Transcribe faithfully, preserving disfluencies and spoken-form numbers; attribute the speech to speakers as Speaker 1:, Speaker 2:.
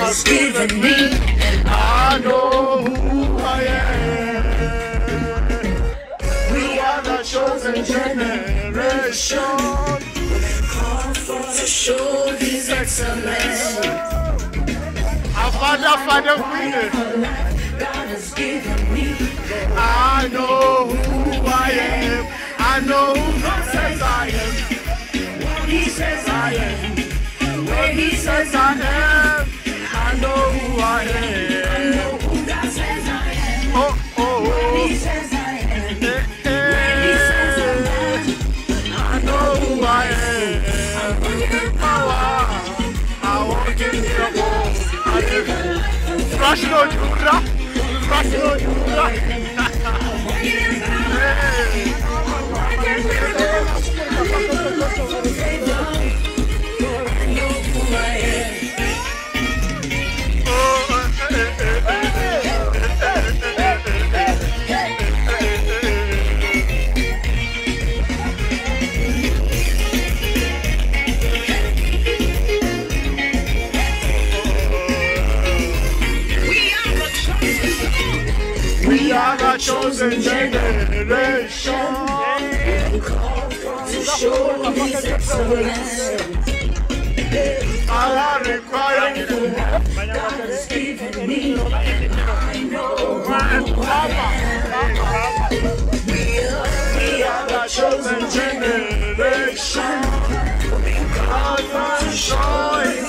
Speaker 1: has given me, and I know who I am. We are the chosen generation, called for to show His excellence. Our Father, Father, we God has given me. I know who I am. I know who God says I am. What He says I am. Where He says I am. I know who I am. I know who God says I am. Oh, oh, where He says I am. Where He says I am. I know who I am. I walk in power. I walk in trouble. I live in Rush no Jura. Rush no Jura. We are the chosen generation, called to show His excellence. All I require God has given me, and I know who I am. We are the chosen generation, called to show His